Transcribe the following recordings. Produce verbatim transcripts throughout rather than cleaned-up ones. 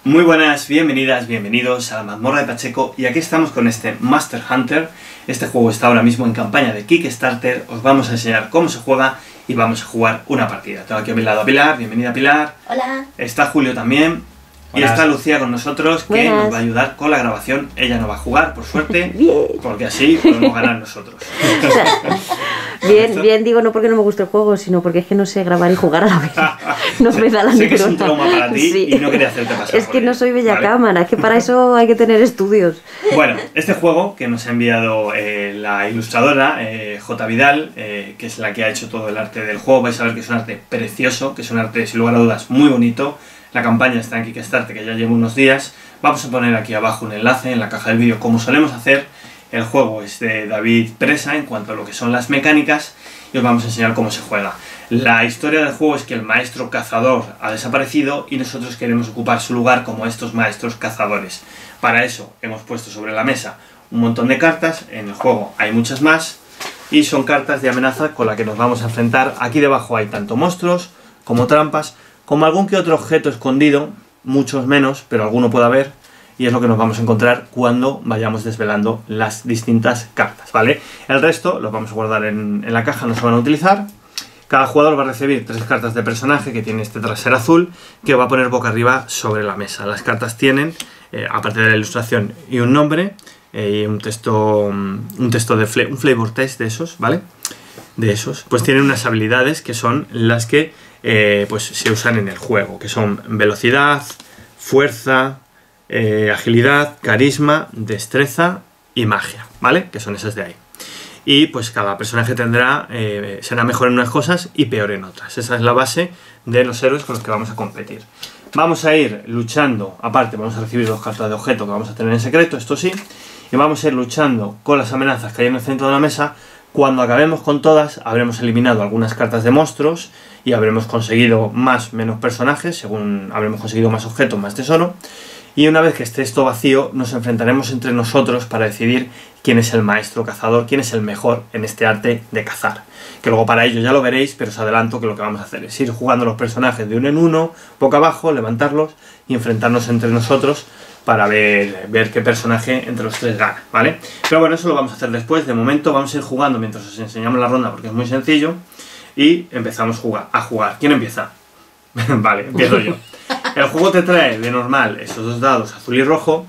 Muy buenas, bienvenidas, bienvenidos a la mazmorra de Pacheco, y aquí estamos con este Monster Hunter. Este juego está ahora mismo en campaña de Kickstarter. Os vamos a enseñar cómo se juega y vamos a jugar una partida. Tengo aquí a mi lado a Pilar, bienvenida Pilar. Hola. Está Julio también. Hola. Y está Lucía con nosotros, que Buenas. nos va a ayudar con la grabación. Ella no va a jugar, por suerte, Bien. porque así podemos ganar nosotros. Bien, bien, digo no porque no me guste el juego, sino porque es que no sé grabar y jugar a la vez. No me da la Sé que es un neurona. trauma para ti Sí. y no quería hacerte pasar Es por que ello. no soy bella Vale. cámara, es que para eso hay que tener estudios. Bueno, este juego que nos ha enviado eh, la ilustradora eh, J. Vidal, eh, que es la que ha hecho todo el arte del juego, vais a ver que es un arte precioso, que es un arte sin lugar a dudas muy bonito. La campaña está en Kickstarter, que ya lleva unos días. Vamos a poner aquí abajo un enlace en la caja del vídeo, como solemos hacer. El juego es de David Presa en cuanto a lo que son las mecánicas, y os vamos a enseñar cómo se juega. La historia del juego es que el maestro cazador ha desaparecido y nosotros queremos ocupar su lugar como estos maestros cazadores. Para eso hemos puesto sobre la mesa un montón de cartas. En el juego hay muchas más y son cartas de amenaza con las que nos vamos a enfrentar. Aquí debajo hay tanto monstruos como trampas, como algún que otro objeto escondido, muchos menos, pero alguno puede haber, y es lo que nos vamos a encontrar cuando vayamos desvelando las distintas cartas, ¿vale? El resto los vamos a guardar en, en la caja, no se van a utilizar. Cada jugador va a recibir tres cartas de personaje que tiene este trasero azul, que va a poner boca arriba sobre la mesa. Las cartas tienen, eh, aparte de la ilustración, y un nombre, eh, y un texto, un texto de fle un flavor text de esos, ¿vale? De esos, pues tienen unas habilidades que son las que eh, pues se usan en el juego, que son velocidad, fuerza, eh, agilidad, carisma, destreza y magia, ¿vale? Que son esas de ahí. Y pues cada personaje tendrá, eh, será mejor en unas cosas y peor en otras. Esa es la base de los héroes con los que vamos a competir. Vamos a ir luchando, aparte vamos a recibir dos cartas de objeto que vamos a tener en secreto, esto sí, y vamos a ir luchando con las amenazas que hay en el centro de la mesa. Cuando acabemos con todas, habremos eliminado algunas cartas de monstruos y habremos conseguido más o menos personajes, según habremos conseguido más objetos, más tesoro. Y una vez que esté esto vacío, nos enfrentaremos entre nosotros para decidir quién es el maestro cazador, quién es el mejor en este arte de cazar. Que luego para ello ya lo veréis, pero os adelanto que lo que vamos a hacer es ir jugando los personajes de uno en uno, boca abajo, levantarlos y enfrentarnos entre nosotros para ver, ver qué personaje entre los tres gana, ¿vale? Pero bueno, eso lo vamos a hacer después. De momento vamos a ir jugando mientras os enseñamos la ronda, porque es muy sencillo, y empezamos jugar, a jugar. ¿Quién empieza? Vale, empiezo yo. El juego te trae de normal estos dos dados, azul y rojo,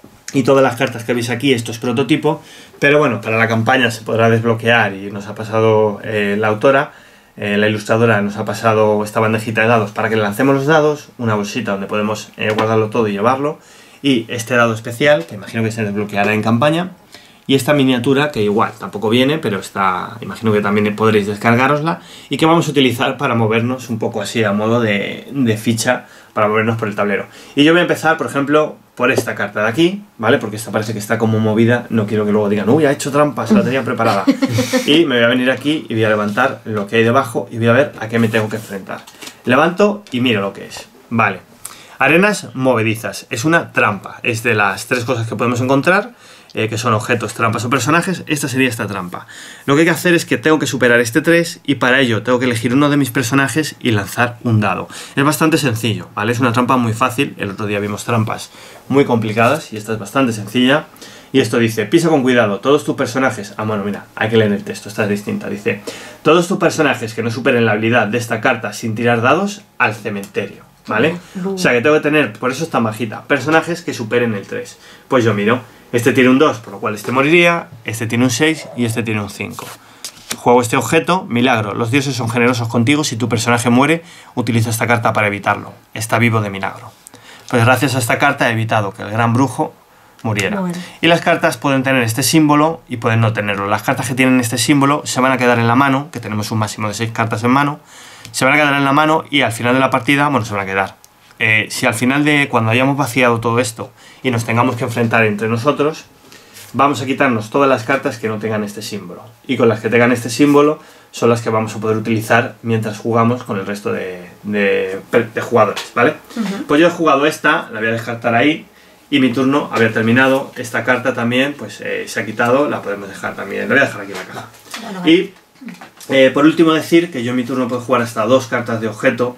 y todas las cartas que veis aquí. Esto es prototipo, pero bueno, para la campaña se podrá desbloquear, y nos ha pasado eh, la autora, eh, la ilustradora nos ha pasado esta bandejita de dados para que le lancemos los dados, una bolsita donde podemos eh, guardarlo todo y llevarlo, y este dado especial, que imagino que se desbloqueará en campaña, y esta miniatura que igual tampoco viene, pero está, imagino que también podréis descargarosla, y que vamos a utilizar para movernos un poco así a modo de, de ficha, para movernos por el tablero. Y yo voy a empezar, por ejemplo, por esta carta de aquí, ¿vale? Porque esta parece que está como movida, no quiero que luego digan, uy, ha hecho trampa, se la tenía preparada. Y me voy a venir aquí y voy a levantar lo que hay debajo y voy a ver a qué me tengo que enfrentar. Levanto y miro lo que es, vale. Arenas movedizas, es una trampa, es de las tres cosas que podemos encontrar, eh, que son objetos, trampas o personajes. Esta sería esta trampa. Lo que hay que hacer es que tengo que superar este tres, y para ello tengo que elegir uno de mis personajes y lanzar un dado. Es bastante sencillo, ¿vale? Es una trampa muy fácil. El otro día vimos trampas muy complicadas y esta es bastante sencilla. Y esto dice, pisa con cuidado, todos tus personajes... Ah, bueno, mira, hay que leer el texto, esta es distinta. Dice, todos tus personajes que no superen la habilidad de esta carta sin tirar dados, al cementerio. ¿Vale? O sea que tengo que tener, por eso es tan bajita, personajes que superen el tres. Pues yo miro, este tiene un dos, por lo cual este moriría, este tiene un seis y este tiene un cinco. Juego este objeto, milagro. Los dioses son generosos contigo, si tu personaje muere, utiliza esta carta para evitarlo. Está vivo de milagro. Pues gracias a esta carta he evitado que el gran brujo muriera. Bueno. Y las cartas pueden tener este símbolo y pueden no tenerlo. Las cartas que tienen este símbolo se van a quedar en la mano, que tenemos un máximo de seis cartas en mano. Se van a quedar en la mano y al final de la partida, bueno, se van a quedar. Eh, si al final de cuando hayamos vaciado todo esto y nos tengamos que enfrentar entre nosotros, vamos a quitarnos todas las cartas que no tengan este símbolo. Y con las que tengan este símbolo son las que vamos a poder utilizar mientras jugamos con el resto de, de, de jugadores, ¿vale? Uh-huh. Pues yo he jugado esta, la voy a descartar ahí, y mi turno había terminado. Esta carta también, pues eh, se ha quitado, la podemos dejar también, la voy a dejar aquí en la caja. Bueno, vale. Y Eh, por último decir que yo en mi turno puedo jugar hasta dos cartas de objeto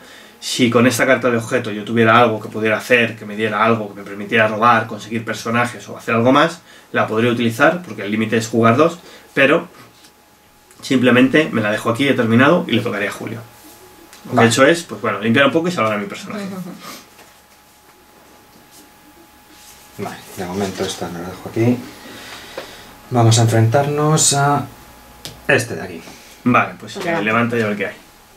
Si con esta carta de objeto yo tuviera algo que pudiera hacer, que me diera algo, que me permitiera robar, conseguir personajes o hacer algo más, la podría utilizar, porque el límite es jugar dos, pero simplemente me la dejo aquí, he terminado, y le tocaría a Julio. Lo que Vale. he hecho es, pues bueno, limpiar un poco y salvar a mi personaje. Vale, de momento esta no la dejo aquí. Vamos a enfrentarnos a este de aquí. Vale, pues Pues eh, levanta. levanta y a ver qué hay.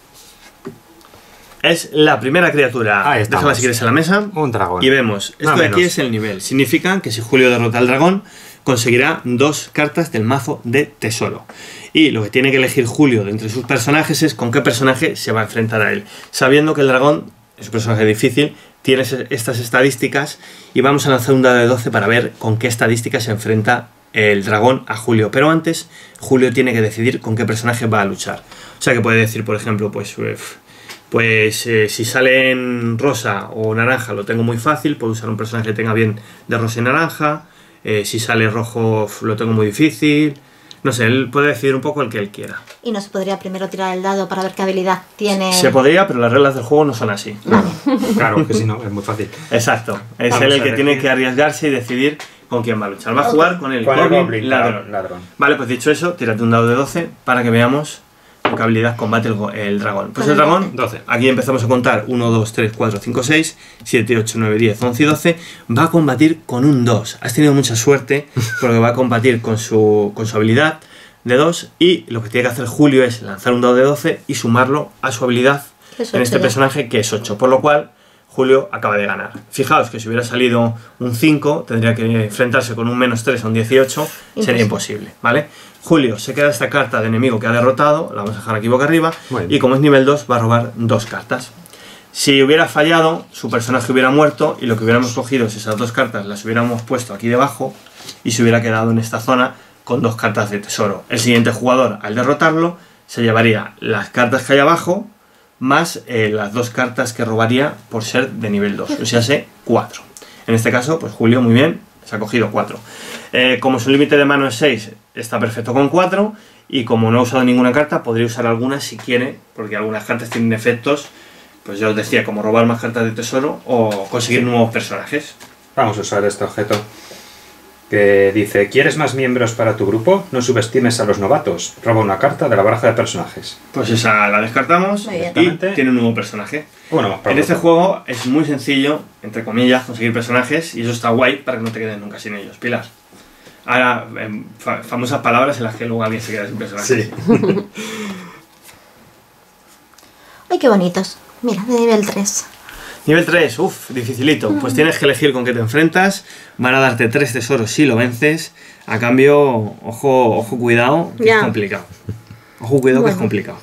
Es la primera criatura. Ahí estamos. Déjala si quieres en la mesa. Un dragón. Y vemos, esto Nada de aquí menos. es el nivel. Significa que si Julio derrota al dragón, conseguirá dos cartas del mazo de tesoro. Y lo que tiene que elegir Julio de entre sus personajes es con qué personaje se va a enfrentar a él. Sabiendo que el dragón es un personaje difícil, tiene estas estadísticas, y vamos a lanzar un dado de doce para ver con qué estadísticas se enfrenta el dragón a Julio. Pero antes, Julio tiene que decidir con qué personaje va a luchar. O sea que puede decir, por ejemplo, pues... uf, Pues eh, si sale en rosa o naranja lo tengo muy fácil, puedo usar un personaje que tenga bien de rosa y naranja. Eh, si sale rojo uf, lo tengo muy difícil. No sé, él puede decidir un poco el que él quiera. Y no se podría primero tirar el dado para ver qué habilidad tiene. Se podría, pero las reglas del juego no son así. Claro, que si no, es muy fácil. Exacto, es Vamos él el a que tiene elegir. que arriesgarse y decidir con quién va a luchar. Va a jugar con el Con el Goblin Goblin Ladrón. ladrón. Vale, pues dicho eso, tírate un dado de doce para que veamos con qué habilidad combate el, go- el dragón. Pues Con el el dragón, doce. aquí empezamos a contar uno, dos, tres, cuatro, cinco, seis, siete, ocho, nueve, diez, once y doce. Va a combatir con un dos. Has tenido mucha suerte porque va a combatir con su, con su habilidad de dos, y lo que tiene que hacer Julio es lanzar un dado de doce y sumarlo a su habilidad Es en ocho este ya. personaje, que es ocho, por lo cual Julio acaba de ganar. Fijaos que si hubiera salido un cinco, tendría que enfrentarse con un menos tres o un dieciocho, sería imposible, ¿vale? Julio se queda esta carta de enemigo que ha derrotado, la vamos a dejar aquí boca arriba, Muy bien. y como es nivel dos va a robar dos cartas. Si hubiera fallado, su personaje hubiera muerto, y lo que hubiéramos cogido es esas dos cartas, las hubiéramos puesto aquí debajo, y se hubiera quedado en esta zona con dos cartas de tesoro. El siguiente jugador, al derrotarlo, se llevaría las cartas que hay abajo, más eh, las dos cartas que robaría por ser de nivel dos, o sea, sé cuatro. En este caso, pues Julio, muy bien, se ha cogido cuatro. Eh, como su límite de mano es seis, está perfecto con cuatro, y como no ha usado ninguna carta, podría usar algunas si quiere, porque algunas cartas tienen efectos, pues yo os decía, como robar más cartas de tesoro o conseguir nuevos personajes. Vamos a usar este objeto que dice: ¿quieres más miembros para tu grupo? No subestimes a los novatos. Roba una carta de la baraja de personajes. Pues esa la descartamos Muy bien. y tiene un nuevo personaje. Uno más para En este vosotros. juego es muy sencillo, entre comillas, conseguir personajes, y eso está guay para que no te quedes nunca sin ellos. Pilar. Ahora, em, fa- famosas palabras en las que luego alguien se queda sin personajes. Sí. Ay, qué bonitos. Mira, de nivel tres. Nivel tres, uff, dificilito. Pues tienes que elegir con qué te enfrentas. Van a darte tres tesoros si lo vences. A cambio, ojo, ojo, cuidado, que Ya. es complicado. Ojo, cuidado, que es Bueno. complicado.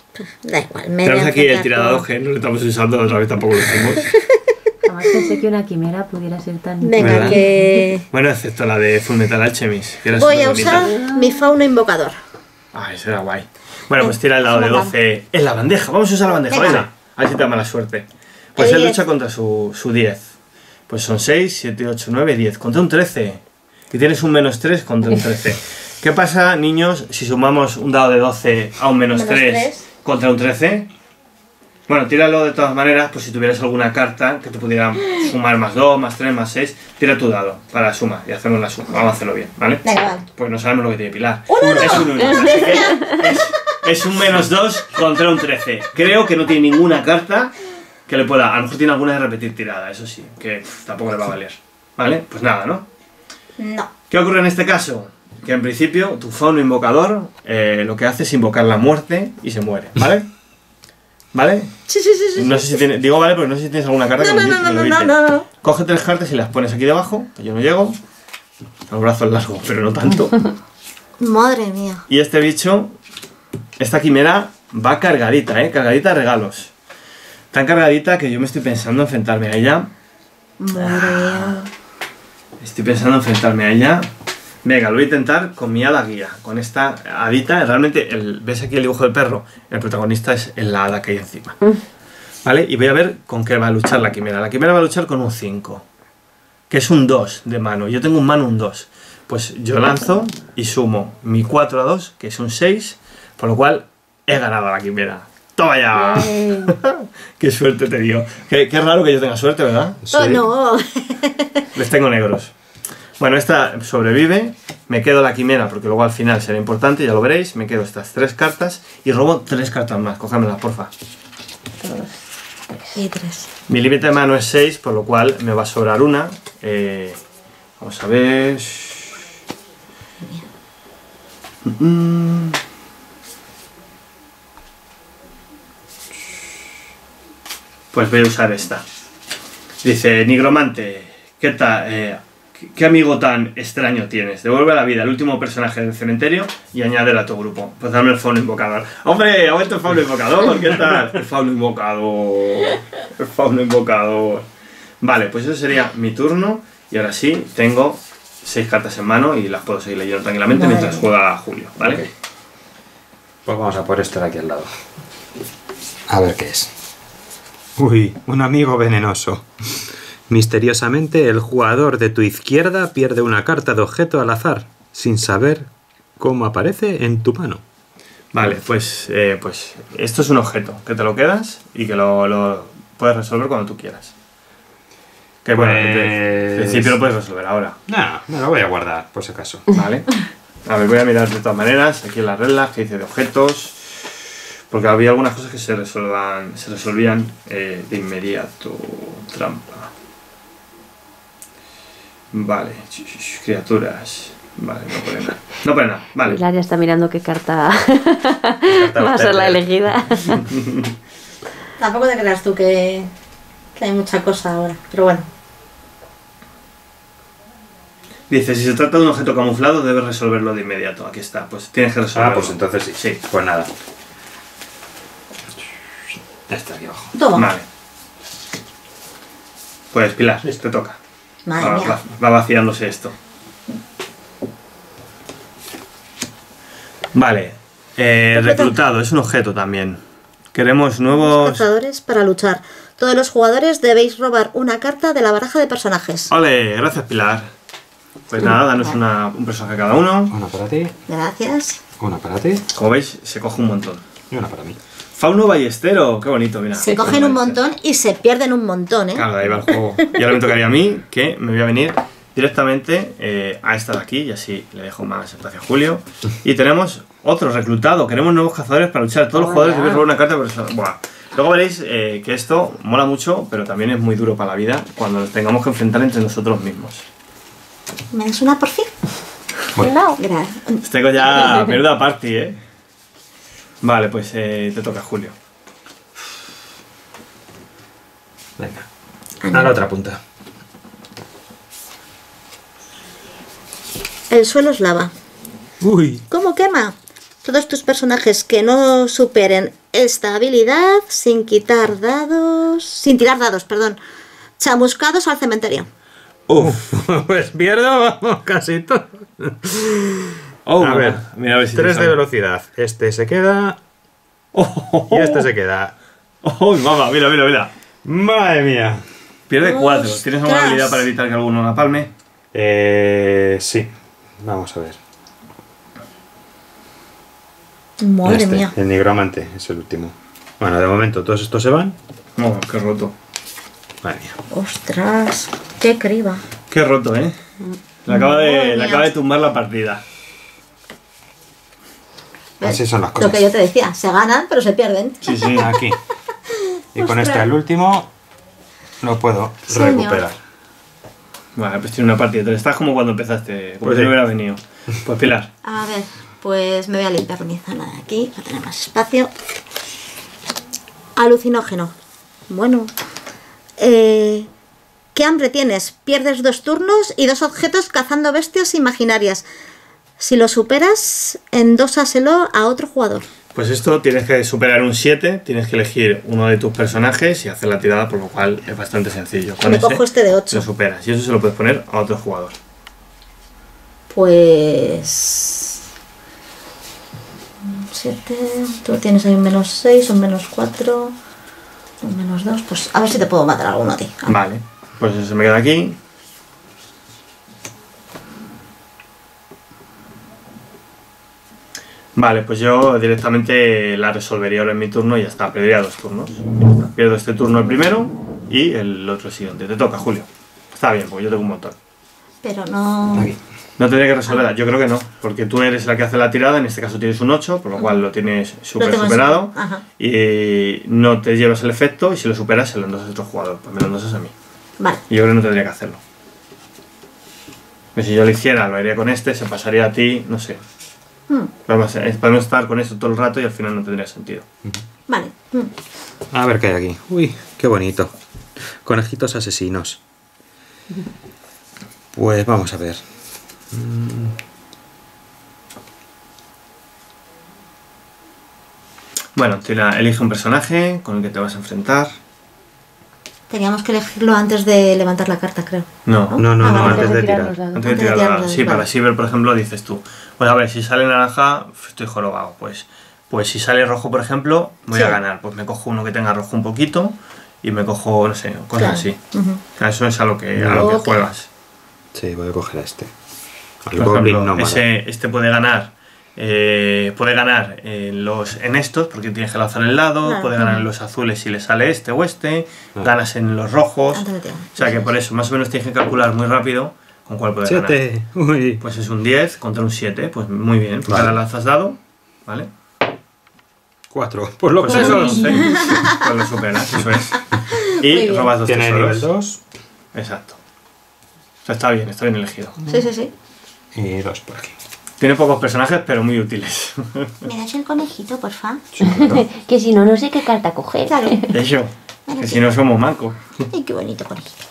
Da igual, me Tenemos voy a aquí el enfrentar tirador con- que no lo estamos usando, otra vez tampoco lo hicimos. Jamás pensé que una quimera pudiera ser tan... Venga, ¿Verdad? que Bueno, excepto la de Fullmetal Alchemist, que era voy a superbonita. usar mi fauno invocador. Ah, eso era guay. Bueno, pues tira el dado de doce en la bandeja. Vamos a usar la bandeja, Venga. venga. A ver si te da mala suerte. Pues El él diez. lucha contra su, su diez. Pues son seis, siete, ocho, nueve, diez. Contra un trece. Y tienes un menos tres contra un trece. ¿Qué pasa, niños, si sumamos un dado de doce a un menos, Menos tres, tres. contra un trece? Bueno, tíralo de todas maneras, pues si tuvieras alguna carta que te pudiera sumar más dos, más tres, más seis, tira tu dado para la suma y hacemos la suma. Vamos a hacerlo bien, ¿vale? Venga, vale. Pues no sabemos lo que tiene Pilar. ¡Un uno! Es un uno, así que es, es un menos dos contra un trece. Creo que no tiene ninguna carta que le pueda... A lo mejor tiene alguna de repetir tirada, eso sí, que pff, tampoco le va a valer. ¿Vale? Pues nada, ¿no? No. ¿Qué ocurre en este caso? Que en principio tu fauno invocador eh, lo que hace es invocar la muerte y se muere, ¿vale? ¿Vale? Sí, sí, sí, sí. No sé si tiene, digo vale porque no sé si tienes alguna carta No, que no, lo no, evite- no, que lo no, evite. no, no. Coge tres cartas y las pones aquí debajo, que yo no llego. Los brazos largos, pero no tanto. Madre mía. Y este bicho, esta quimera, va cargadita, ¿eh? Cargadita de regalos. Tan cargadita que yo me estoy pensando enfrentarme a ella. Madre mía. Estoy pensando enfrentarme a ella. Venga, lo voy a intentar con mi hada guía. Con esta hadita, realmente, el, ¿ves aquí el dibujo del perro? El protagonista es la hada que hay encima. ¿Vale? Y voy a ver con qué va a luchar la quimera. La quimera va a luchar con un cinco. Que es un dos de mano. Yo tengo un mano un dos. Pues yo lanzo y sumo mi cuatro a dos, que es un seis. Por lo cual, he ganado a la quimera. ¡Toma ya! Bien. ¡Qué suerte te dio! Qué, qué raro que yo tenga suerte, ¿verdad? Sí. Oh, no. Les tengo negros. Bueno, esta sobrevive. Me quedo la quimera porque luego al final será importante, ya lo veréis. Me quedo estas tres cartas y robo tres cartas más. Cógemelas, porfa. Y tres. Mi límite de mano es seis, por lo cual me va a sobrar una. Eh, vamos a ver. Mm. Pues voy a usar esta. Dice, Nigromante, ¿qué tal? Eh, ¿qué, ¿Qué amigo tan extraño tienes? Devuelve a la vida el último personaje del cementerio y añádelo a tu grupo. Pues dame el fauno invocador. ¡Hombre! ¡Ha vuelto el fauno invocador! ¿Qué tal? El fauno invocador. El fauno invocador. Vale, pues eso sería mi turno. Y ahora sí, tengo seis cartas en mano y las puedo seguir leyendo tranquilamente Vale. mientras juega Julio, ¿vale? Ok. Pues vamos a por este de aquí al lado. A ver qué es. Uy, un amigo venenoso. Misteriosamente, el jugador de tu izquierda pierde una carta de objeto al azar, sin saber cómo aparece en tu mano. Vale, pues, eh, pues esto es un objeto, que te lo quedas y que lo, lo puedes resolver cuando tú quieras. Que bueno, en Pues- en principio lo puedes resolver ahora, No, me lo voy a guardar, por si acaso. ¿vale? A ver, voy a mirar de todas maneras aquí en las reglas que dice de objetos, porque había algunas cosas que se resolvan, se resolvían eh, de inmediato. Trampa. Vale, criaturas. Vale, no pone nada. No pone nada, vale. Pilar ya está mirando qué carta carta va a ser la usted, elegida. Tampoco te creas tú que, que hay mucha cosa ahora. Pero bueno. Dice, si se trata de un objeto camuflado, debes resolverlo de inmediato. Aquí está, pues tienes que resolverlo. Ah, pues entonces sí. Sí. Pues nada. Ya está aquí abajo. Toma. Vale. Pues Pilar, te toca. Madre Va, mía. va- va vaciándose esto. Vale. Eh, reclutado, es un objeto también. Queremos nuevos... Cazadores para luchar. Todos los jugadores debéis robar una carta de la baraja de personajes. Ole, gracias Pilar. Pues nada, danos una- un personaje cada uno. Una para ti, Gracias. una para ti Como veis, se coge un montón. y una para mí. Fauno Ballestero, qué bonito, mira. Se cogen un montón y se pierden un montón, ¿eh? Claro, de ahí va el juego. Y ahora me tocaría a mí, que me voy a venir directamente eh, a esta de aquí, y así le dejo más espacio a Julio. Y tenemos otro reclutado, queremos nuevos cazadores para luchar. Todos los Oh, jugadores ya. deben robar una carta de persona. Buah. Luego veréis eh, que esto mola mucho, pero también es muy duro para la vida cuando nos tengamos que enfrentar entre nosotros mismos. ¿Me das una por fin? No. Gracias. Tengo ya menuda party, ¿eh? Vale, pues eh, te toca, Julio. Venga. A la otra punta. El suelo es lava. Uy. ¿Cómo quema? Todos tus personajes que no superen esta habilidad sin quitar dados... Sin tirar dados, perdón. Chamuscados al cementerio. Uf. Pues pierdo casi todo. Oh, A ver, mira a ver si tres te de sale. velocidad. Este se queda Oh, y este se queda. oh, mamá, mira, mira, mira. Madre mía. Pierde cuatro. Ostras. ¿Tienes alguna habilidad para evitar que alguno la palme? Eh, sí. Vamos a ver. Madre Este, mía. el nigromante es el último. Bueno, de momento todos estos se van. Oh, qué roto. Madre mía. Ostras, qué criba. Qué roto, ¿eh? Le acaba de, Madre le mía. acaba de tumbar la partida. Así son las Lo cosas. que yo te decía, se ganan pero se pierden. Sí, sí. Aquí. Y con Ostras. este el último lo puedo Señor. recuperar. Vale, pues tiene una partida. Te estás como cuando empezaste. Como Pues si sí. no hubiera venido. Pues Pilar. A ver, pues me voy a limpiar mi zona de aquí para tener más espacio. Alucinógeno. Bueno. Eh, ¿Qué hambre tienes? Pierdes dos turnos y dos objetos cazando bestias imaginarias. Si lo superas, endósaselo a otro jugador. Pues esto tienes que superar un siete, tienes que elegir uno de tus personajes y hacer la tirada, por lo cual es bastante sencillo. Con Me ese cojo este de ocho. Lo superas y eso se lo puedes poner a otro jugador. Pues... siete... Tú tienes ahí un menos seis, un menos cuatro, un menos dos. Pues a ver si te puedo matar a alguno a ti. Vale, pues eso se me queda aquí. Vale, pues yo directamente la resolvería ahora en mi turno y ya está, perdería dos turnos. Ya está. Pierdo este turno el primero y el otro siguiente. Te toca, Julio. Está bien, porque yo tengo un montón. Pero no... Aquí. No tendría que resolverla, yo creo que no, porque tú eres la que hace la tirada, en este caso tienes un ocho, por lo cual lo tienes súper tengo superado, Ajá. y no te llevas el efecto, y si lo superas se lo endosas a otro jugador, pues me lo endosas a mí. Vale. Y yo creo que no tendría que hacerlo. Pero si yo lo hiciera, lo haría con este, se pasaría a ti, no sé. Mm, Podemos, eh, podemos estar con esto todo el rato y al final no tendría sentido. Vale. Mm. A ver qué hay aquí. Uy, qué bonito. Conejitos asesinos. Pues vamos a ver. Bueno, tira, elige un personaje con el que te vas a enfrentar. Teníamos que elegirlo antes de levantar la carta, creo. No, No, no, Ah, no, vale, antes de tirar tirar. los dados. antes de antes de tirar tirar la- los Sí, dados, para vale. así ver, por ejemplo, dices tú, pues a ver, si sale naranja, estoy jorobado. Pues, pues si sale rojo, por ejemplo, voy Sí. a ganar. Pues me cojo uno que tenga rojo un poquito y me cojo, no sé, cosas Claro. así. Ujú. O sea, eso es a lo que, a lo que Ok. juegas. Sí, voy a coger a este. Al Por Goblin ejemplo, nómada. ese, este puede ganar, eh, puede ganar en, los, en estos porque tienes que lanzar el dado, Claro. puede ganar en los azules si le sale este o este, Ah. ganas en los rojos. Antes de tirar. O sea que por eso, más o menos tienes que calcular muy rápido con cuál puedes ganar. Siete. Uy. Pues es un diez contra un siete, pues muy bien. Pues Vale. ahora lanzas dado, ¿vale? Cuatro. Pues lo Pues que eso, son. once. Pues lo superas, eso es. Muy Y bien. robas dos Tiene tesoros. nivel dos Exacto. O sea, está bien, está bien elegido. Sí, sí, sí. y dos por aquí. Tiene pocos personajes, pero muy útiles. ¿Me das el conejito, porfa? Que si no, no sé qué carta coger. Claro. Eso, que si no somos mancos. Ay, qué bonito conejito.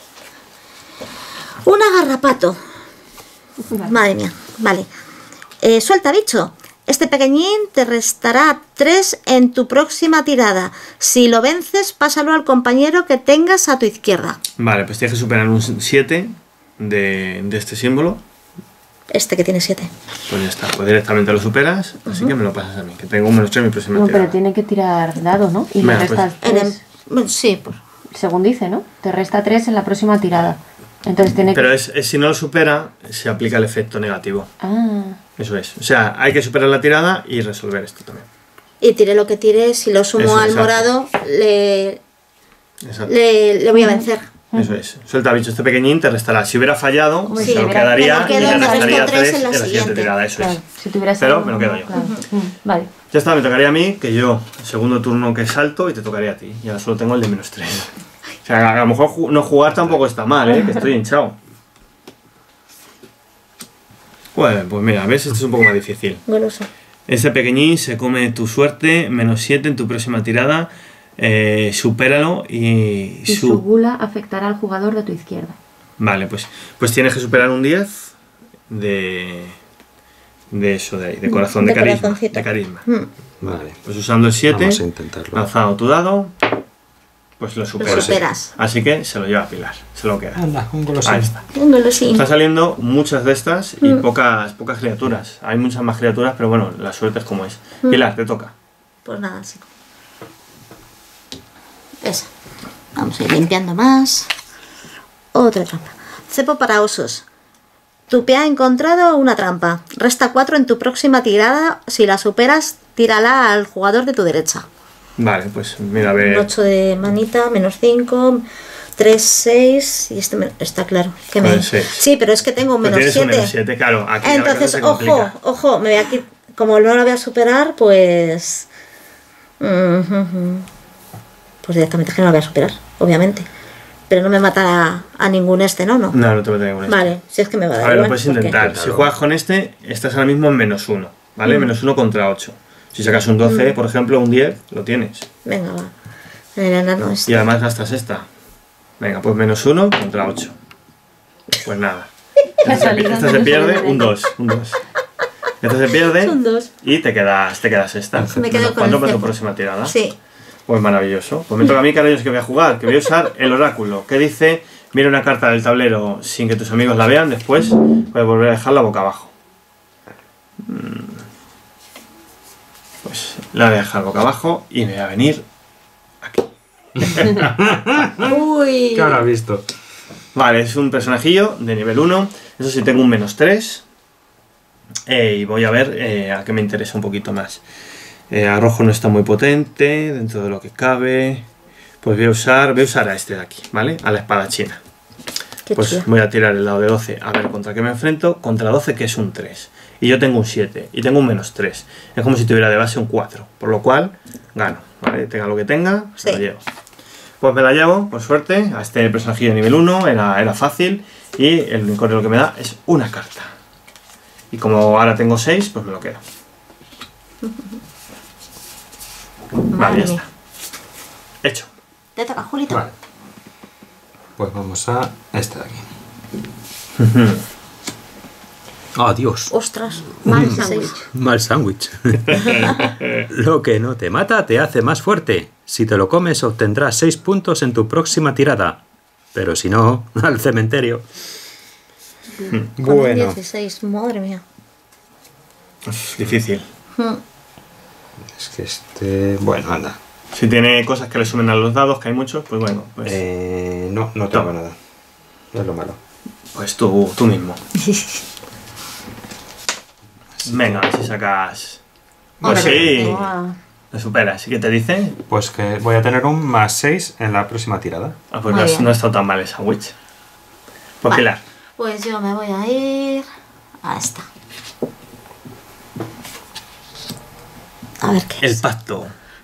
Un agarrapato. Madre mía. Vale. Eh, suelta, bicho. Este pequeñín te restará tres en tu próxima tirada. Si lo vences, pásalo al compañero que tengas a tu izquierda. Vale, pues tienes que superar un siete de, de este símbolo. Este que tiene siete. Pues ya está, pues directamente lo superas, así que me lo pasas a mí, que tengo un menos tres en mi próxima No, tirada. pero tiene que tirar dado, ¿no? Y le Venga, restas En el- tres, bueno, sí, pues. según dice, ¿no? Te resta tres en la próxima tirada. Entonces tiene Pero que... es, es- si no lo supera, se aplica el efecto negativo. Ah, Eso es. O sea, hay que superar la tirada y resolver esto también. Y tire lo que tire, si lo sumo Eso, al exacto. morado, le, Exacto. le, le voy a vencer. Eso es. Suelta bicho, este pequeñín te restará. Si hubiera fallado, Hombre, se si lo hubiera- quedaría me lo y quedo, le me restaría resto tres tres en la siguiente siguiente. tirada. Eso claro. es. Si tuviera Pero sido- me lo quedo yo. claro. Mm, Vale. Ya está, me tocaría a mí, que yo, el segundo turno que salto, y te tocaría a ti. Y ahora solo tengo el de menos tres. O sea, a lo mejor ju- no jugar tampoco está mal, ¿eh? Que estoy hinchado. Bueno, pues mira, ves, esto es un poco más difícil. Goloso. Este pequeñín se come tu suerte, menos siete en tu próxima tirada. Eh, supéralo y... Y su- su gula afectará al jugador de tu izquierda. Vale, pues, pues tienes que superar un diez de... De eso de ahí, de corazón, de, De carisma. corazoncito. De carisma. Mm, Vale. Pues usando el siete, Vamos a intentarlo. lanzado tu dado, pues lo superas. superas. Así que se lo lleva a Pilar, se lo queda. Anda, un golosín. Ahí está. un golosín. Están saliendo muchas de estas y Mm. pocas, pocas criaturas. Hay muchas más criaturas, pero bueno, la suerte es como es. Pilar, te toca. Pues nada, sí. Esa. Vamos a ir limpiando más. Otra trampa. Cepo para osos. Tu pie ha encontrado una trampa. Resta cuatro en tu próxima tirada. Si la superas, tírala al jugador de tu derecha. Vale, pues mira, a Un ver. ocho de manita, menos cinco, tres, seis. Y este me- está claro. Que me... Joder, seis. Sí, pero es que tengo un Pues menos tienes un siete. menos siete, claro. Aquí la Entonces, cosa se ojo, complica. ojo, me voy aquí. Como no la voy a superar, pues. Ujujú. Pues directamente es que no la voy a superar, obviamente. Pero no me mata a, a ningún este, ¿no? No. No, no te voy a tener con este. Vale, si es que me va a dar A ver, lo igual, puedes porque- intentar. Si juegas con este, estás ahora mismo en menos uno, ¿vale? Mm. Menos uno contra ocho. Si sacas un doce, por ejemplo, un diez, lo tienes. Venga, va. El enano este. Y además gastas esta. Venga, pues menos uno contra ocho. Pues nada. Ha Esta, salido esta se menos pierde, uno. un dos. Un dos. Esta se pierde Son dos. y te quedas, te quedas esta. Me quedo Menos con cuatro el para tu cepo. próxima tirada. Sí. Pues maravilloso. Pues me toca a mí, cariños, que voy a jugar. Que voy a usar el oráculo. Que dice, mira una carta del tablero sin que tus amigos la vean. Después puedes volver a dejarla boca abajo. Mm. Pues la voy a dejar boca abajo y me voy a venir aquí. Uy. ¿Qué habrá visto? Vale, es un personajillo de nivel uno. Eso sí, tengo un menos tres. Eh, y voy a ver eh, a qué me interesa un poquito más. Eh, a rojo no está muy potente, dentro de lo que cabe. Pues voy a usar, voy a usar a este de aquí, ¿vale? A la espada china. Qué Pues chido. voy a tirar el dado de doce a ver contra qué me enfrento. Contra doce, que es un tres. Y yo tengo un siete. Y tengo un menos tres. Es como si tuviera de base un cuatro. Por lo cual, gano. ¿Vale? Tenga lo que tenga, se Sí. lo llevo. Pues me la llevo, por suerte. A este personajillo de nivel uno era, era fácil. Y el unicornio lo que me da es una carta. Y como ahora tengo seis, pues me lo quedo. Vale, Madre ya mía. está. Hecho. Te toca, Julito. Vale. Pues vamos a este de aquí. ¡Oh, Dios! Ostras, Mal dieciséis. sándwich. Mal sándwich. Lo que no te mata te hace más fuerte. Si te lo comes obtendrás seis puntos en tu próxima tirada. Pero si no, al cementerio. Con un dieciséis, madre mía. Es difícil. Mm. Es que este... Bueno, anda. Si tiene cosas que le sumen a los dados, que hay muchos, pues bueno, pues, Eh, no, no tengo No. nada. Es lo malo. pues tú, tú mismo. Venga, a ver si sacas... Pues Hombre, sí, Guau. lo superas. ¿Y qué te dice? Pues que voy a tener un más seis en la próxima tirada. Ah, pues Muy no, has- bien. no ha estado tan mal el sándwich. Pues Vale. Pilar. Pues yo me voy a ir a esta. A ver qué El es. pacto.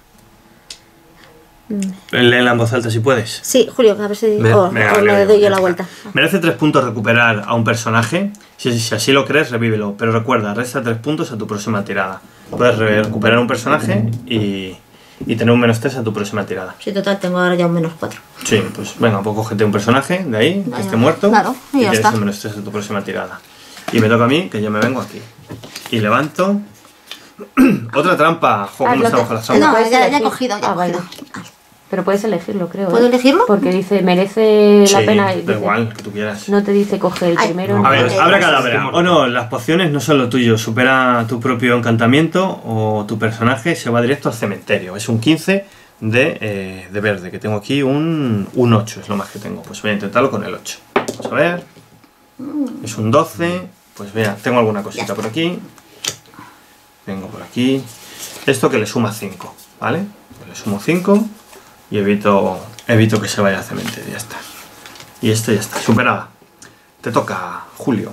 Léela en voz alta si puedes. Sí, Julio, a ver si... Me- oh, Venga, o leo le yo, doy ya yo la está. vuelta. Merece tres puntos recuperar a un personaje. Si, si así lo crees, revívelo. Pero recuerda, resta tres puntos a tu próxima tirada. Puedes re- recuperar un personaje y, y tener un menos tres a tu próxima tirada. Sí, total, tengo ahora ya un menos cuatro. Sí, pues venga, pues cógete un personaje de ahí, que Vaya, esté muerto. claro, y ya tienes está. un menos tres a tu próxima tirada. Y me toca a mí, que yo me vengo aquí. Y levanto. Otra trampa. Jo, Ah, ¿cómo lo estamos que- con las No, trampas? No, puedes ya, ya he elegir. cogido, ya he Ah, vale. cogido. Pero puedes elegirlo, creo. ¿Puedo ¿eh? elegirlo? Porque dice, merece la Sí, pena. da Dice, igual, que tú quieras. No te dice coge el Ay, primero. no. A ver, Eh, abre pues, cadáver. es que O no, las pociones no son lo tuyo. Supera tu propio encantamiento o tu personaje se va directo al cementerio. Es un quince de, eh, de verde, que tengo aquí un, un ocho, es lo más que tengo. Pues voy a intentarlo con el ocho. Vamos a ver. Es un doce. Pues mira, tengo alguna cosita por aquí. Vengo por aquí. Esto que le suma cinco, ¿vale? Pues le sumo cinco y evito, evito que se vaya al cementerio. Ya está. Y esto ya está, superada. Te toca, Julio.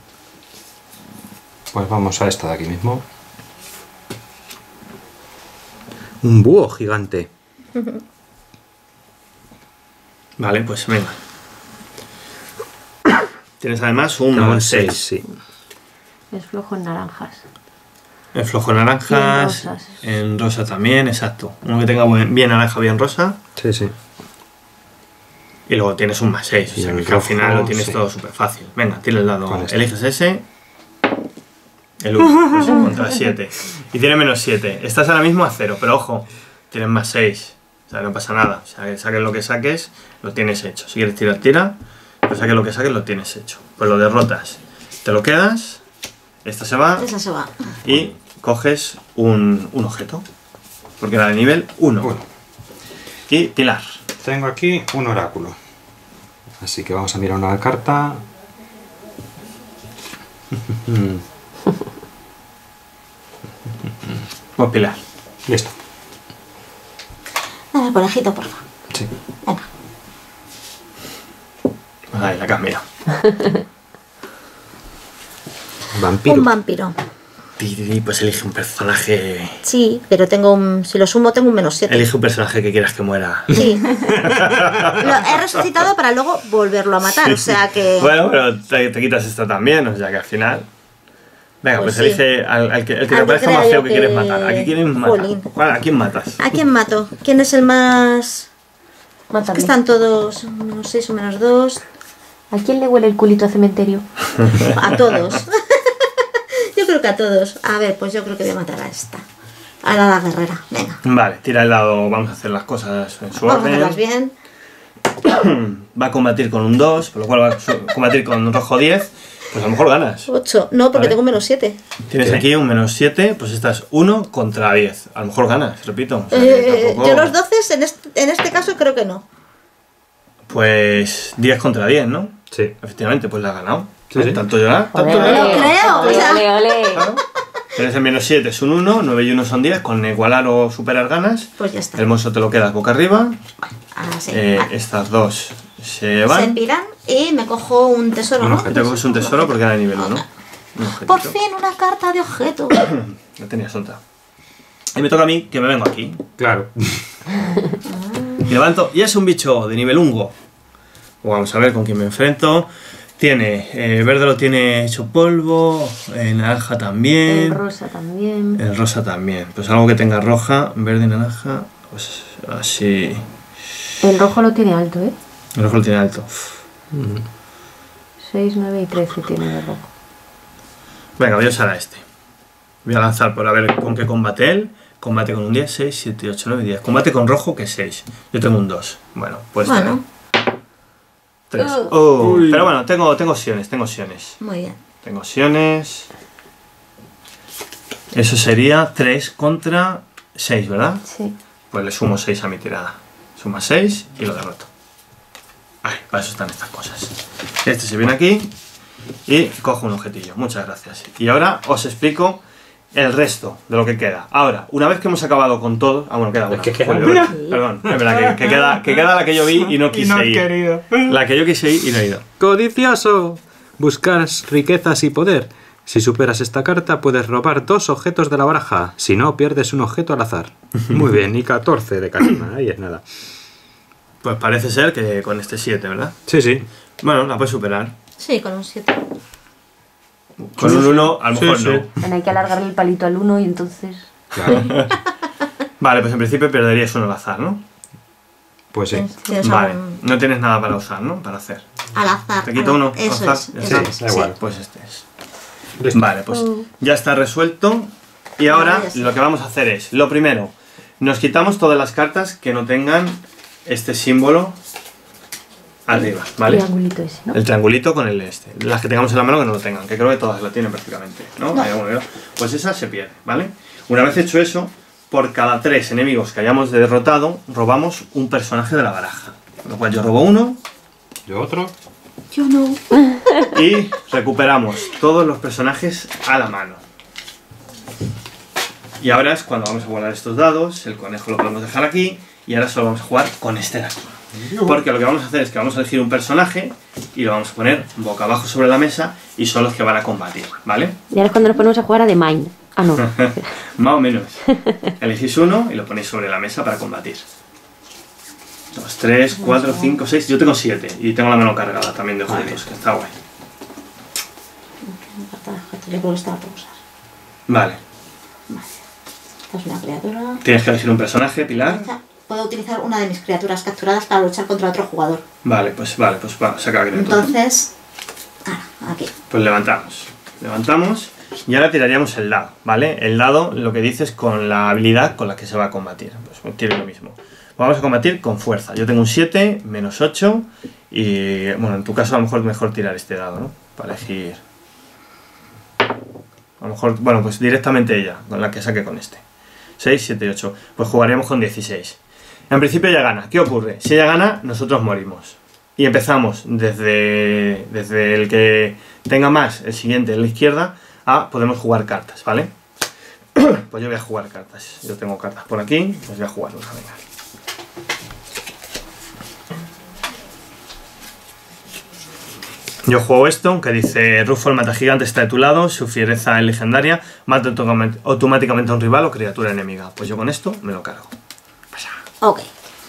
Pues vamos a esta de aquí mismo. Un búho gigante. Vale, pues venga. Tienes además un Tengo un más seis, seis. sí. Es flojo en naranjas. En flojo naranjas, Y en rosas. en rosa también, exacto. Uno que tenga buen- bien naranja, bien rosa. Sí, sí. Y luego tienes un más seis. O Y sea el que al final rojo, lo tienes sí. todo súper fácil. Venga, tira el dado. Con este. Eliges ese. El uno, pues, contra siete. Y tiene menos siete. Estás ahora mismo a cero, pero ojo, tienes más seis. O sea, no pasa nada. O sea, que saques lo que saques, lo tienes hecho. Si quieres tirar, tira. Pero saques lo que saques, lo tienes hecho. Pues lo derrotas. Te lo quedas. Esta se va. Esa se va. Y coges un, un objeto. Porque era de nivel uno. Bueno, Y Pilar. tengo aquí un oráculo. Así que vamos a mirar una carta. Pues Pilar. Listo. Dame el conejito, por favor. Sí. Venga. Ahí, la que has mirado. Vampiro. Un vampiro. Y pues elige un personaje. Sí, pero tengo un... Si lo sumo, tengo un menos siete. Elige un personaje que quieras que muera. Sí. Lo he resucitado para luego volverlo a matar, o sea que... Bueno, pero te, te quitas esta también, o sea que al final. Venga, pues, Pues sí. elige al, al que, el que Al te que parezca crea más feo yo que, que- quieres matar. ¿A quién quieres matar? Jolín. ¿Cuál- ¿A quién matas? ¿A quién mato? ¿Quién es el más...? Es Mátame. que están todos menos seis o menos dos. ¿A quién le huele el culito a cementerio? A todos. Yo creo que a todos. A ver, pues yo creo que voy a matar a esta. A la guerrera. Venga. Vale, tira el dado, vamos a hacer las cosas en su Vamos a orden. hacerlas bien. Va a combatir con un dos, por lo cual va a su- combatir con un rojo diez. Pues a lo mejor ganas. ocho. No, porque Vale. tengo menos siete. Tienes Sí. aquí un menos siete, pues estás uno contra diez. A lo mejor ganas, repito. O sea, que Eh, tampoco- Yo los doce en este, en este caso creo que no. Pues diez contra diez, ¿no? Sí. Efectivamente, pues la ha ganado. Sí, sí. Tanto llorar, tanto Ole, llorar. lo creo, ole, o sea. ole, ole. Claro. Tienes el menos siete, es un uno, nueve y uno son diez, con igualar o superar ganas. Pues ya está. El monstruo te lo quedas boca arriba. Así, Eh, vale. Estas dos se Se van. piran y me cojo un tesoro, Un ¿no? objeto. Te coges un tesoro porque era de nivel uno. Un objetito. Por fin una carta de objeto. No tenías otra. Y me toca a mí, que me vengo aquí. Claro. Y levanto, y es un bicho de nivel ungo. Vamos a ver con quién me enfrento. Tiene, eh, verde lo tiene hecho polvo, eh, naranja también. El rosa también. El rosa también. Pues algo que tenga roja, verde y naranja. Pues así. El rojo lo tiene alto, ¿eh? El rojo lo tiene alto. seis, nueve y trece tiene de rojo. Venga, voy a usar a este. Voy a lanzar por a ver con qué combate él. Combate con un diez, seis, siete, ocho, nueve, diez. Combate con rojo, que es seis. Yo tengo un dos. Bueno, pues Bueno. tres. Uh. Oh, pero bueno, tengo, tengo opciones, tengo opciones. Muy bien. Tengo opciones. Eso sería tres contra seis, ¿verdad? Sí. Pues le sumo seis a mi tirada. Suma seis y lo derroto. Ay, para eso están estas cosas. Este se viene aquí y cojo un objetillo. Muchas gracias. Y ahora os explico el resto de lo que queda. Ahora, una vez que hemos acabado con todo... Ah, bueno, queda una. que queda Julio, una. Perdón, es verdad, que, que queda, que queda la que yo vi y no quise ir. La que yo quise ir y no he ido. ¡Codicioso! Buscas riquezas y poder. Si superas esta carta, puedes robar dos objetos de la baraja. Si no, pierdes un objeto al azar. Muy bien, y catorce de carisma. Ahí es nada. Pues parece ser que con este siete, ¿verdad? Sí, sí. Bueno, la puedes superar. Sí, con un siete. Con un uno, a lo Sí, mejor sí. no. Bueno, hay que alargarle el palito al uno y entonces... Claro. Vale, pues en principio perderías uno al azar, ¿no? Pues sí. Tienes Vale, algún- no tienes nada para usar, ¿no? Para hacer. Al azar. Te quito al- uno. Eso al es. azar, ya Eso está. es. da igual. Pues este es. Listo. Vale, pues ya está resuelto. Y ahora ya sí. lo que vamos a hacer es, lo primero, nos quitamos todas las cartas que no tengan este símbolo arriba, ¿vale? Triangulito ese, ¿no? El triangulito con el este. Las que tengamos en la mano que no lo tengan, que creo que todas lo tienen prácticamente, ¿no? No. Hay alguno que no. Pues esa se pierde, ¿vale? Una vez hecho eso, por cada tres enemigos que hayamos derrotado, robamos un personaje de la baraja. Con lo cual yo robo uno Yo otro. Yo no. y recuperamos todos los personajes a la mano. Y ahora es cuando vamos a guardar estos dados, el conejo lo podemos dejar aquí y ahora solo vamos a jugar con este de aquí. Porque lo que vamos a hacer es que vamos a elegir un personaje y lo vamos a poner boca abajo sobre la mesa y son los que van a combatir, ¿vale? Y ahora es cuando nos ponemos a jugar a The Mind. Ah, no. Más o menos. Elegís uno y lo ponéis sobre la mesa para combatir. Dos, tres, cuatro, cinco, seis. Yo tengo siete y tengo la mano cargada también de objetos, que está guay. Carta de objeto. Yo creo que estaba por usar. Vale. Esta es una criatura. Tienes que elegir un personaje, Pilar. Esta- Puedo utilizar una de mis criaturas capturadas para luchar contra otro jugador. Vale, pues vale, pues va, saca la criatura. Entonces. Ah, aquí. Pues levantamos. Levantamos y ahora tiraríamos el dado, ¿vale? El dado lo que dice es con la habilidad con la que se va a combatir. Pues tiene lo mismo. Vamos a combatir con fuerza. Yo tengo un siete, menos ocho y... Bueno, en tu caso a lo mejor es mejor tirar este dado, ¿no? Para elegir... A lo mejor... Bueno, pues directamente ella, con la que saque con este. seis, siete, ocho. Pues jugaríamos con dieciséis. En principio ella gana. ¿Qué ocurre? Si ella gana, nosotros morimos. Y empezamos desde, desde el que tenga más, el siguiente en la izquierda, a podemos jugar cartas, ¿vale? Pues yo voy a jugar cartas. Yo tengo cartas por aquí, pues voy a jugar una, venga. Yo juego esto, que dice Rufo el matagigante está de tu lado, su fiereza es legendaria, mata automáticamente- automáticamente a un rival o criatura enemiga. Pues yo con esto me lo cargo. Pasa. Ok.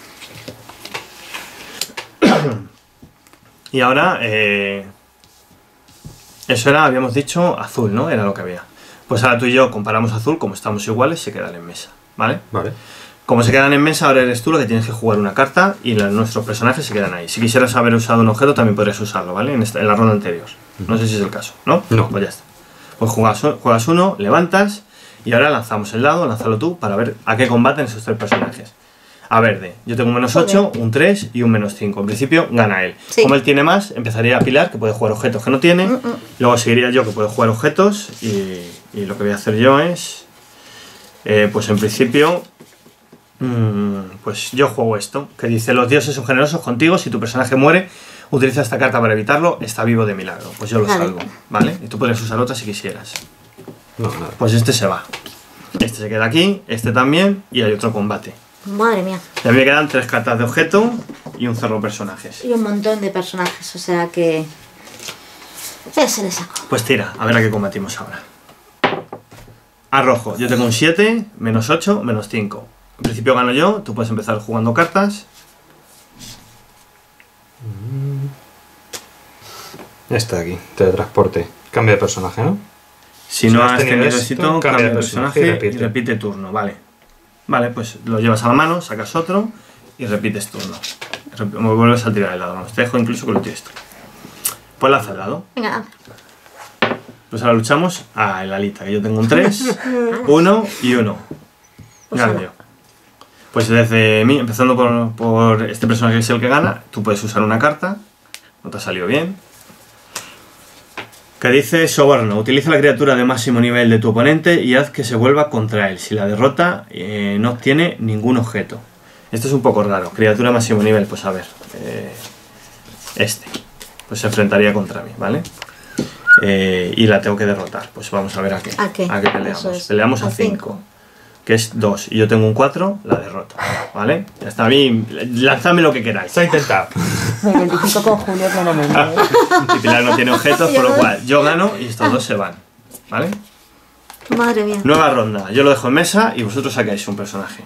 Y ahora, eh, eso era, habíamos dicho, azul, ¿no? Era lo que había. Pues ahora tú y yo comparamos azul, como estamos iguales, se quedan en mesa, ¿vale? Vale. Como se quedan en mesa, ahora eres tú lo que tienes que jugar una carta y la- nuestros personajes se quedan ahí. Si quisieras haber usado un objeto, también podrías usarlo, ¿vale? En, esta- en la ronda anterior. No sé si es el caso, ¿no? No. Pues ya está. Pues juegas, juegas uno, levantas y ahora lanzamos el dado, lánzalo tú para ver a qué combaten esos tres personajes. A verde, yo tengo un menos ocho, un tres y un menos cinco. En principio gana él. Sí. Como él tiene más, empezaría a Pilar, que puede jugar objetos que no tiene. Luego seguiría yo, que puedo jugar objetos. Y, y lo que voy a hacer yo es... eh, pues en principio... mm, pues yo juego esto, que dice: los dioses son generosos contigo, si tu personaje muere, Utiliza esta carta para evitarlo, está vivo de milagro. Pues yo lo Vale. salvo, ¿vale? Y tú podrías usar otra si quisieras. No, nada. Pues este se va. Este se queda aquí, este también, y hay otro combate. Madre mía. Y a mí me quedan tres cartas de objeto y un cerro personajes. Y un montón de personajes, o sea que... Ese le saco. Pues tira, a ver a qué combatimos ahora. A rojo, yo tengo un siete, menos ocho, menos cinco. En principio gano yo, tú puedes empezar jugando cartas. Este de aquí, teletransporte. Cambio de personaje, ¿no? Si Si no has has tenido tenido esto, éxito, cambia cambia de de personaje personaje y y repite. repite turno, vale. Vale, pues lo llevas a la mano, sacas otro y repites turno. Rep- Me vuelves a tirar el dado, no te dejo incluso que lo tires tú. Pues lanza el dado. Venga, Pues ahora luchamos a el alita, que yo tengo un tres, uno y uno. Gano yo. Pues desde mí, empezando por, por este personaje que es el que gana, tú puedes usar una carta. No te ha salido bien. Que dice soborno. Utiliza la criatura de máximo nivel de tu oponente y haz que se vuelva contra él. Si la derrota, eh, no obtiene ningún objeto. Esto es un poco raro. Criatura máximo nivel, pues a ver. eh, este. Pues se enfrentaría contra mí, ¿vale? Eh, y la tengo que derrotar. Pues vamos a ver a qué. ¿A qué? peleamos. Eso es. Peleamos a A cinco. cinco. Que es dos. Y yo tengo un cuatro, la derroto. ¿Vale? Ya está bien. Lanzadme lo que queráis. Se ha intentado. Me identifico con Julio claramente. ¿eh? Y Pilar no tiene objetos, por lo cual yo gano y estos dos se van. ¿Vale? madre mía. Nueva ronda. Yo lo dejo en mesa y vosotros sacáis un personaje.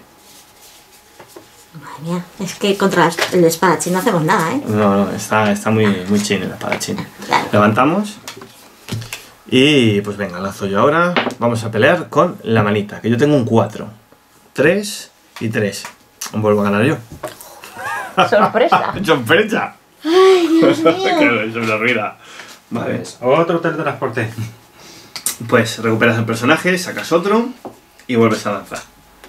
Madre mía. Es que contra el espadachín no hacemos nada, ¿eh? No, no, está, está muy, muy chin el espadachín. Claro. Levantamos. Y pues venga, lanzo yo ahora. Vamos a pelear con la manita, que yo tengo un cuatro. tres y tres. Vuelvo a ganar yo. ¡Sorpresa! ¡Sorpresa! Ay, Dios mío. Claro, eso me lo olvida. Vale. Pues, otro teletransporte. Pues recuperas el personaje, sacas otro y vuelves a lanzar.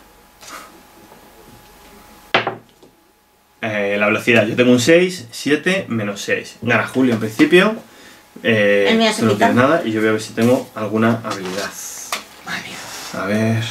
Eh, la velocidad, yo tengo un seis, siete, menos seis. Gana Julio en principio. Eh, El mío se tú no quita. tienes nada y yo voy a ver si tengo alguna habilidad. A ver.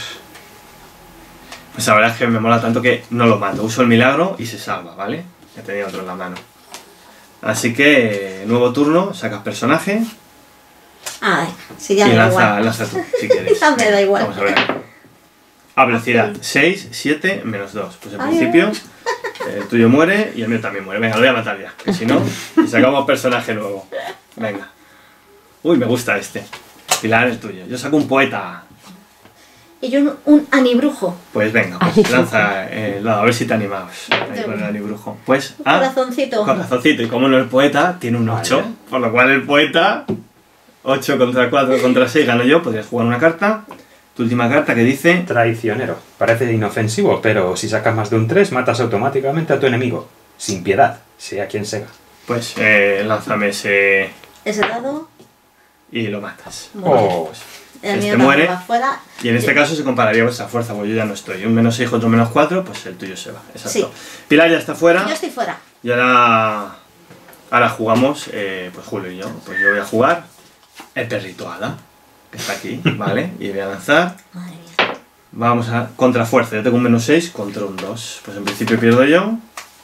Pues la verdad es que me mola tanto que no lo mato. Uso el milagro y se salva, ¿vale? Ya tenía otro en la mano. Así que, nuevo turno, sacas personaje. Ay, si ya Y me da lanza, igual. lanza tú, si quieres. Ya me da igual. Vamos a ver. A velocidad, seis, siete, menos dos. Pues en Ay, principio, el tuyo muere y el mío también muere. Venga, lo voy a matar ya. Que si no, y sacamos personaje nuevo. Venga. Uy, me gusta este. Pilar, el tuyo. Yo saco un poeta. Y yo un, un anibrujo. Pues venga, pues lanza el dado, a ver si te animamos. Ahí con el anibrujo. Pues, ah, Corazoncito. corazoncito. Y como no el poeta, tiene un ocho. Vale. Por lo cual el poeta, ocho contra cuatro contra seis, gano yo. Podrías jugar una carta. Tu última carta que dice... Traicionero. Parece inofensivo, pero si sacas más de un tres, matas automáticamente a tu enemigo. Sin piedad, sea quien sea. Pues eh, lánzame ese Ese dado. y lo matas. Oh. Pues, El este mío muere. va afuera. Y en este caso se compararía vuestra fuerza, porque yo ya no estoy. Un menos seis contra un menos cuatro, pues el tuyo se va. Exacto. Sí. Pilar ya está fuera. Yo estoy fuera. Y ahora, ahora jugamos, eh, pues Julio y yo. Pues yo voy a jugar el perrito Hada, que está aquí, ¿vale? Y voy a lanzar. Madre mía. Vamos a contrafuerza. Yo tengo un menos seis contra un dos. Pues en principio pierdo yo.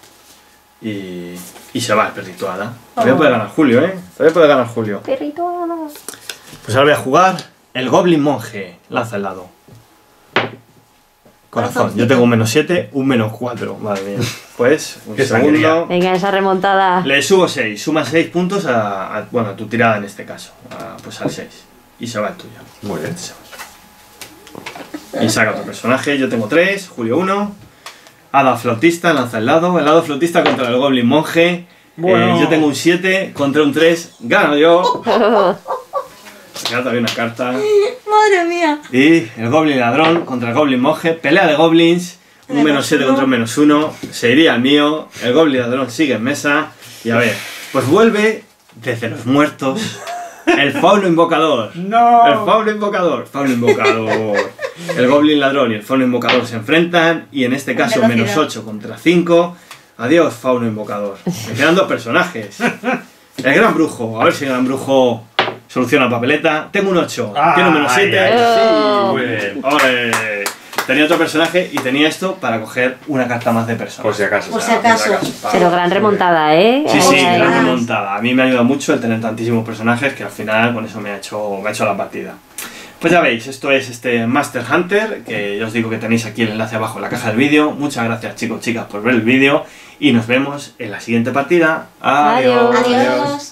Y, y se va el perrito Hada. Todavía puede ganar Julio, ¿eh? Todavía puede ganar Julio. Perrito. Pues ahora voy a jugar el Goblin Monje. Lanza el dado. Corazón. Corazoncito. Yo tengo un menos siete, un menos cuatro. Madre mía. Pues, un Qué sangría. segundo. Venga, esa remontada. Le subo seis. Suma seis puntos a, a- bueno, a tu tirada en este caso. A, pues al seis. Y se va el tuyo. Muy bien. Se va. Y saca otro personaje. Yo tengo tres. Julio uno. Hada flautista. Lanza el dado. El dado flautista contra el Goblin Monje. Bueno. Eh, yo tengo un siete contra un tres. Gano yo. Me queda todavía una carta. Madre mía. Y el Goblin Ladrón contra el Goblin Monje. Pelea de Goblins. Un Menos menos siete uno. contra un menos uno. Se iría al mío. El Goblin Ladrón sigue en mesa. Y a ver, pues vuelve desde los muertos el Fauno Invocador. ¡No! El Fauno Invocador. Fauno Invocador. El Goblin Ladrón y el Fauno Invocador se enfrentan. Y en este caso, Velocidad. menos ocho contra cinco. Adiós, Fauno Invocador. Me quedan dos personajes. El Gran Brujo. A ver si el Gran Brujo soluciona la papeleta. Tengo un ocho. Ay, Tiene un menos siete. ay, Sí. muy bien. ¡Ole! tenía otro personaje y tenía esto para coger una carta más de persona. Por si acaso. Por si acaso. Pero gran remontada, ¿eh? Sí, sí, Ay, gran ay. remontada. A mí me ha ayudado mucho el tener tantísimos personajes que al final con eso me ha hecho, me ha hecho la partida. Pues ya veis, esto es este Master Hunter, que ya os digo que tenéis aquí el enlace abajo en la caja del vídeo. Muchas gracias chicos, chicas, por ver el vídeo y nos vemos en la siguiente partida. Adiós. Adiós. Adiós.